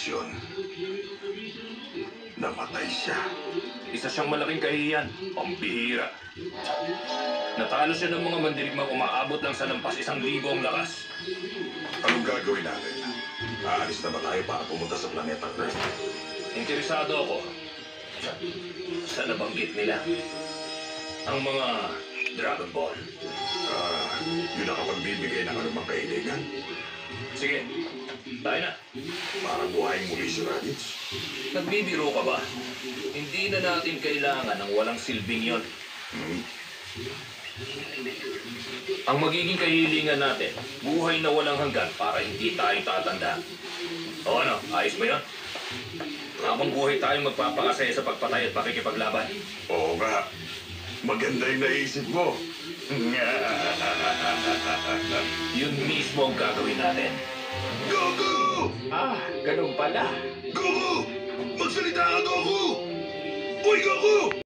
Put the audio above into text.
revolusyon. Namatay siya. Isa siyang malaking kahihiyan, pambihira. Natalo siya ng mga mandirigmang umaabot lang sa lampas 1,000 ang lakas. Anong gagawin natin? Aalis na ba tayo para pumunta sa planeta Earth? Interesado ako sa nabanggit nila. Ang mga Dragon Ball. Yun ang kapagbibigay ng anumang kahilingan. Sige, tayo na. Para buhayin muli si Raditz. Nagbibiro ka ba? Hindi na natin kailangan ng walang silbing yon. Ang magiging kahilingan natin, buhay na walang hanggan para hindi tayo tatanda. O ano, ayos ba yun? Habang buhay tayo magpapakasaya sa pagpatay at pakikipaglaban. Oo nga. Maganda yung naisip mo. Yun mismo ang gagawin natin. Goku! Ganun pala. Goku! Magsalita ka, Goku! Uy, Goku!